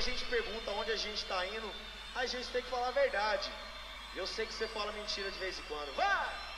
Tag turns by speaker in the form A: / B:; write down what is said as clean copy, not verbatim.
A: a gente pergunta onde a gente tá indo, a gente tem que falar a verdade. Eu sei que você fala mentira de vez em quando. Vai!